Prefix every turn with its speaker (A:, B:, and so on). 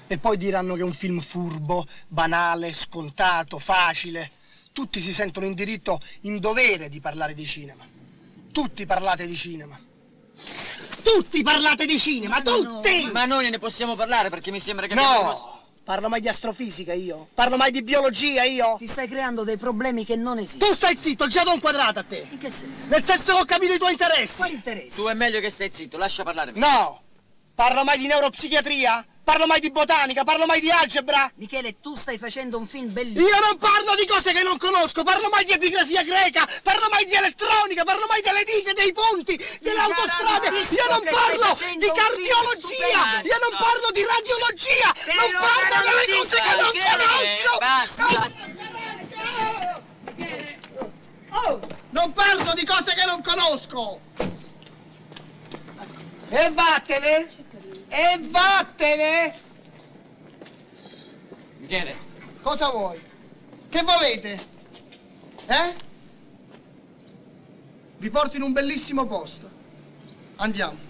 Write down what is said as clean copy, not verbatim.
A: E poi diranno che è un film furbo, banale, scontato, facile. Tutti si sentono in diritto, in dovere di parlare di cinema. Tutti parlate di cinema. Tutti parlate di cinema, tutti!
B: Ma noi ne possiamo parlare perché mi sembra che...
A: No! Parlo mai di astrofisica io? Parlo mai di biologia io?
C: Ti stai creando dei problemi che non esistono.
A: Tu stai zitto, già do un quadrato a te!
C: In che senso?
A: Nel senso che ho capito i tuoi interessi!
C: Quali interessi?
B: Tu è meglio che stai zitto, lascia parlare me.
A: No! Parlo mai di neuropsichiatria? Parlo mai di botanica? Parlo mai di algebra?
C: Michele, tu stai facendo un film bellissimo.
A: Io non parlo di cose che non conosco, parlo mai di epigrafia greca, parlo mai di elettronica, parlo mai delle dighe, dei ponti, delle autostrade, io non parlo di cardiologia, io non parlo di radiologia, non parlo delle cose che non conosco!
B: Basta!
A: Oh, non parlo di cose che non conosco! E vattene! E vattene!
B: Michele.
A: Cosa vuoi? Che volete? Vi porto in un bellissimo posto. Andiamo.